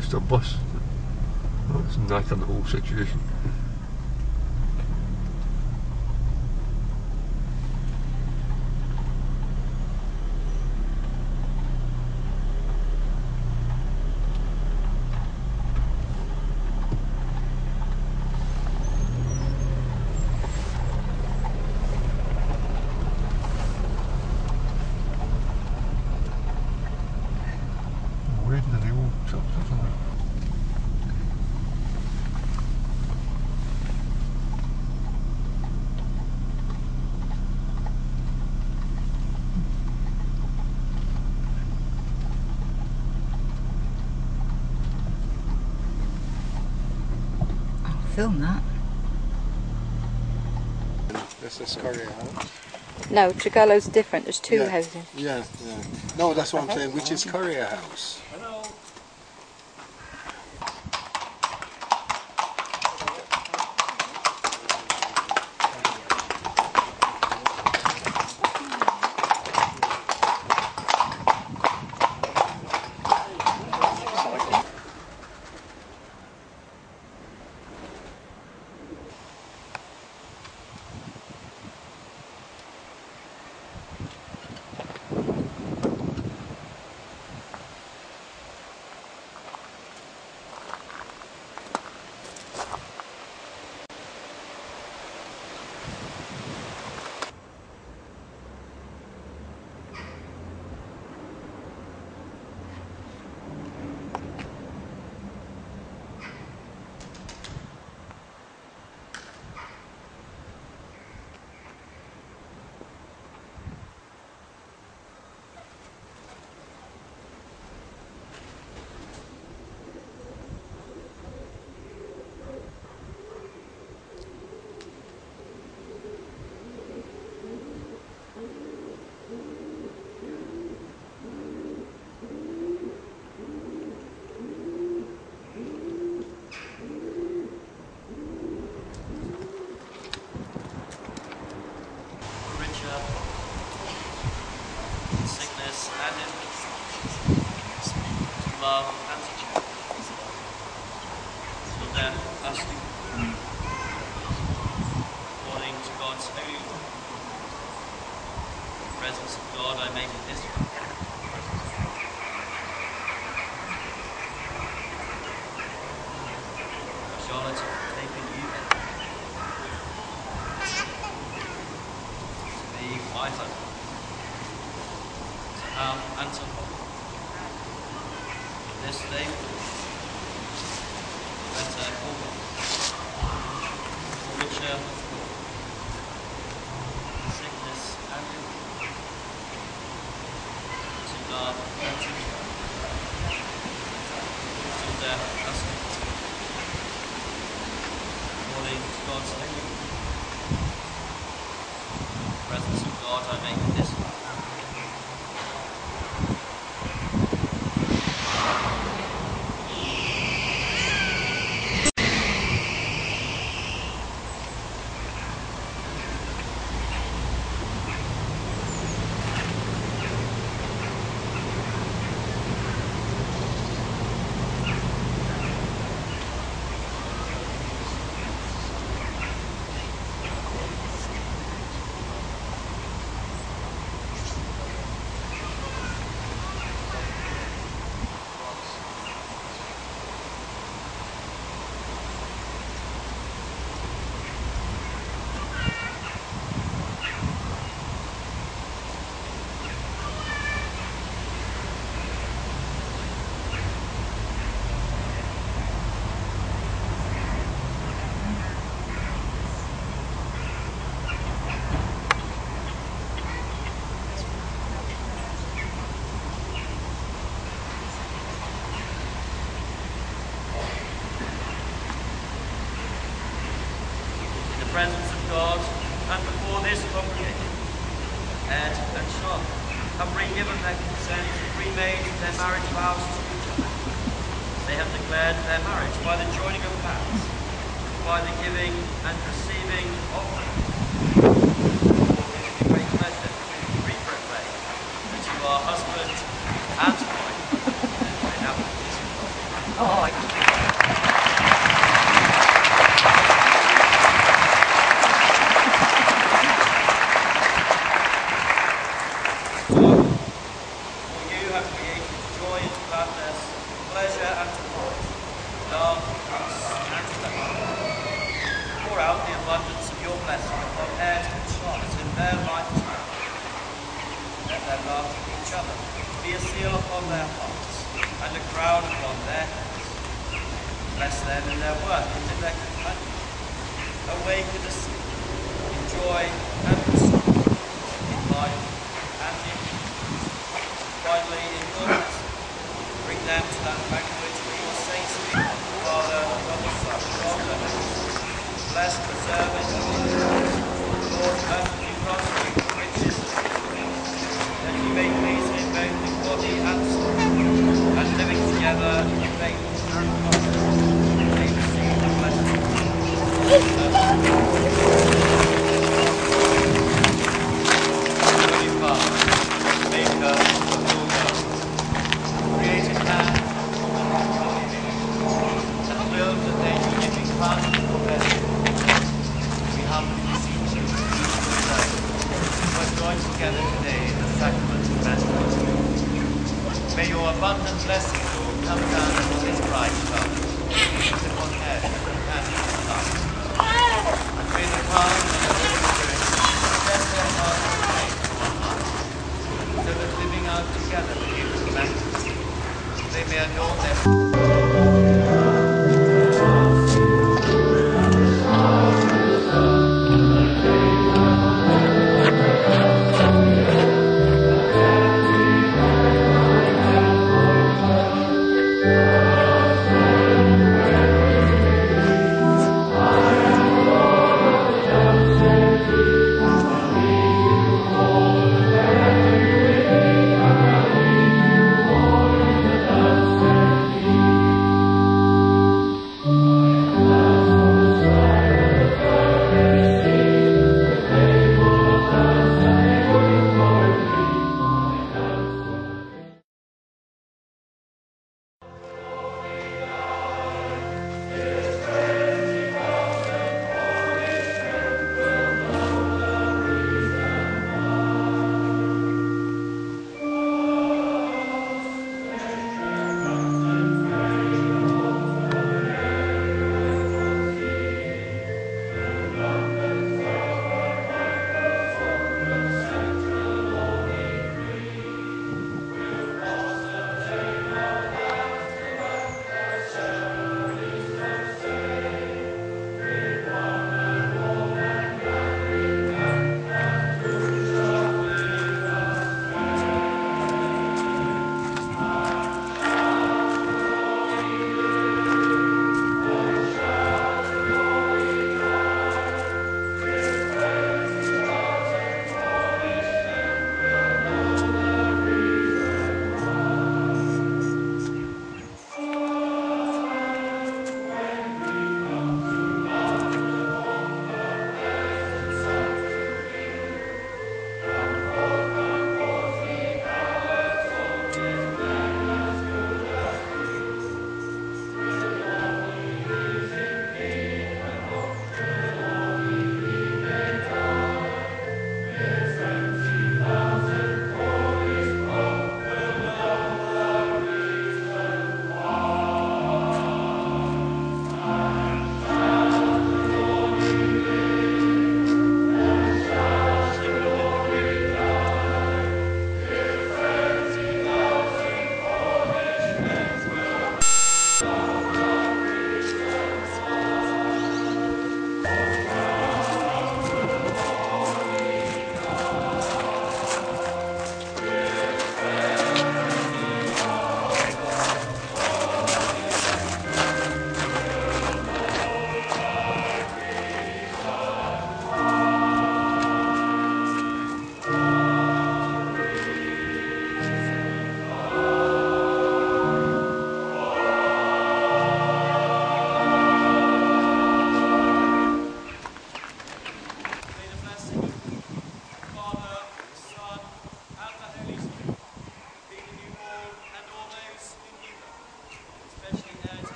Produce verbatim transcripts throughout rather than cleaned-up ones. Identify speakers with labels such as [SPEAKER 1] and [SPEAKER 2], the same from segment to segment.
[SPEAKER 1] tourist on bus. Oh, it's nice on the whole situation.
[SPEAKER 2] Film that.
[SPEAKER 3] This is Currier House.
[SPEAKER 2] No, Tregello's different. There's two
[SPEAKER 3] yeah.
[SPEAKER 2] houses.
[SPEAKER 3] Yeah, yeah. No, that's what I'm saying. Which is Currier House?
[SPEAKER 4] Hello. Sickness and illness, to love and to charity, till death us do. According to God's holy word, in the presence of God I make this vow. Charlotte, taken you to be my husband. Um, and so this day better forward, richer, sickness and illness, to love and to care, till death us do. According to God's holy word, in the presence of God I make this vow. Presence of God and before this congregation, Ed and Charlotte have re-given their consent and remade their marriage vows to each other. They have declared their marriage by the joining of hands, by the giving and receiving of hands. Therefore, it is a great pleasure to re-proclaim that you are husband and wife. They now kiss you. out the abundance of your blessing upon heirs and sons in their lifetime. Let their love for each other be a seal upon their hearts and a crown upon their heads. Bless them in their work and in their companion. Awaken a sleep, in joy and in sorrow, in life and in peace. Finally, in your blessing, bring them to that banquet where your saints meet, the Father, God the Son, God the Holy Spirit. Bless, preserve, and keep them. Lord, perfectly grant you the riches of peace, that you may please him both in body and soul, and living together in faith and love, may receive the blessing. Holy Father, Maker of all worlds, created man and willed that they be living past for their we humbly beseech you, who are joined together today in the sacrament of baptism. May your abundant blessings all come down upon this bride, Father, and upon her and companions of life. And may the power of the Holy Spirit set their hearts to faith, so that living out together with you in baptism, they may adorn their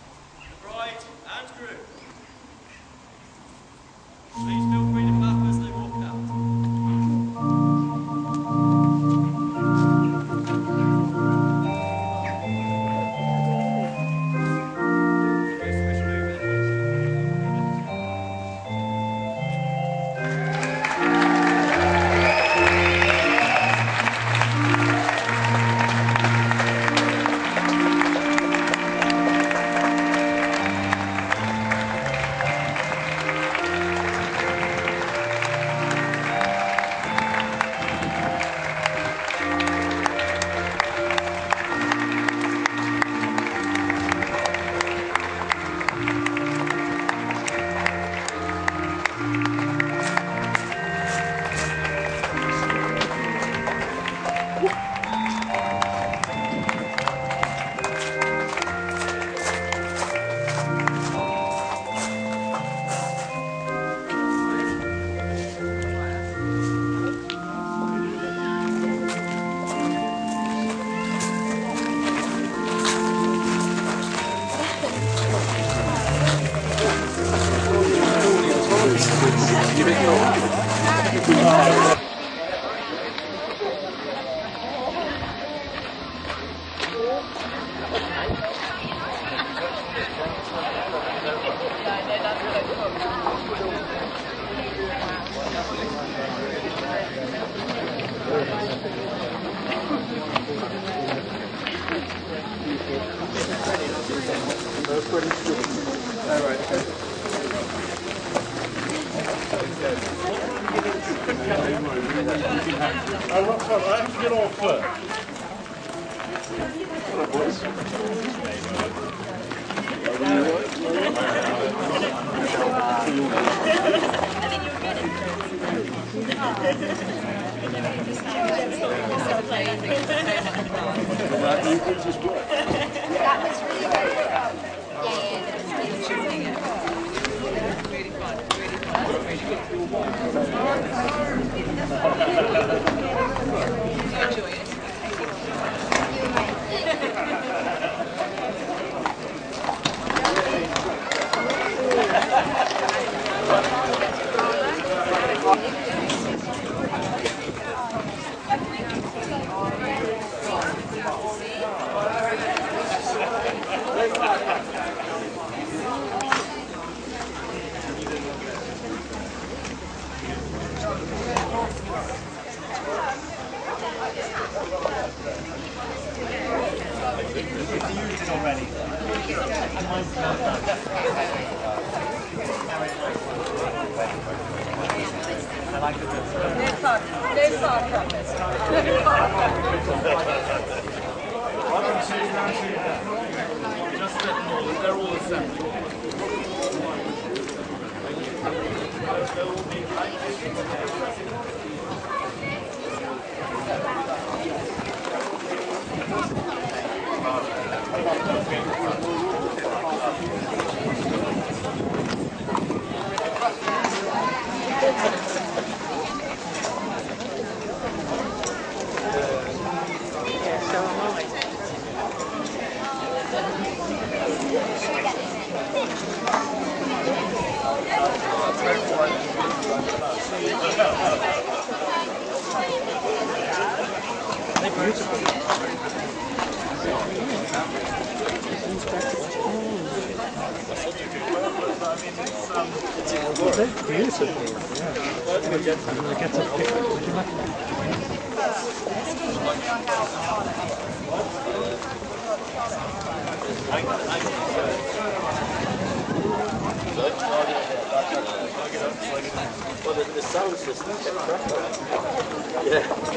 [SPEAKER 5] Please feel free to clap as the Well, the, the sound system kept cracking. Yeah.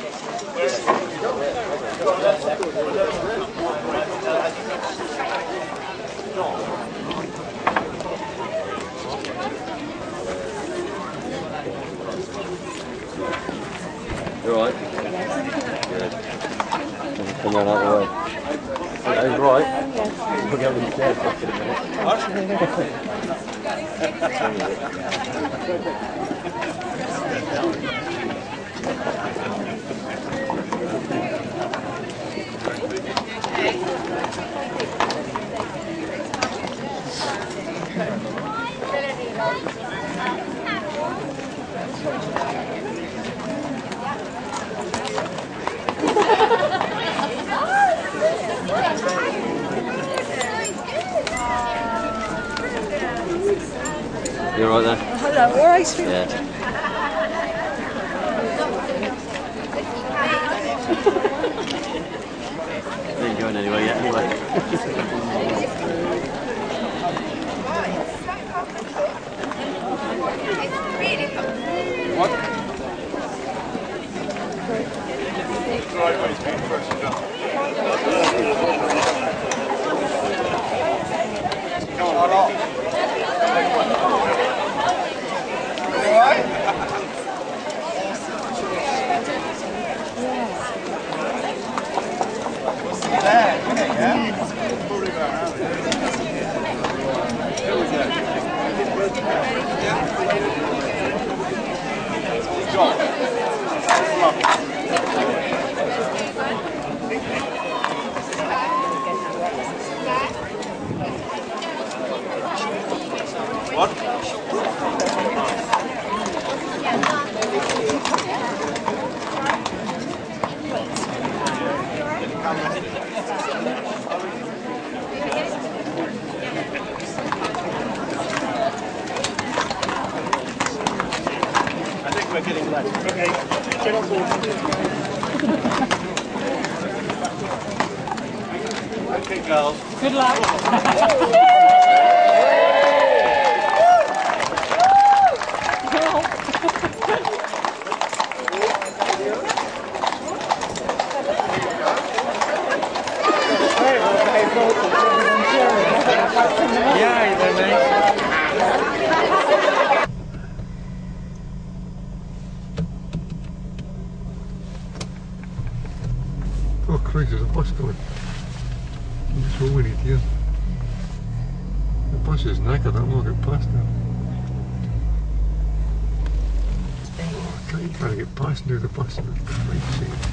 [SPEAKER 1] You alright? Good. Come on out of the way. That is right. We'll get with the chair back in You alright there?
[SPEAKER 2] Hello, alright?
[SPEAKER 1] Yeah. You ain't going anywhere yet anyway.
[SPEAKER 3] Yeah.
[SPEAKER 5] we're getting late. Okay, get on board. Okay, girls.
[SPEAKER 6] Good luck.
[SPEAKER 5] Yeah, you know, mate.
[SPEAKER 7] Oh Christ, there's a bus coming. That's all we need here. The bus is knackered, I'm not getting past now. Oh, I can't, you can't get past now, the bus. For Christ's sake.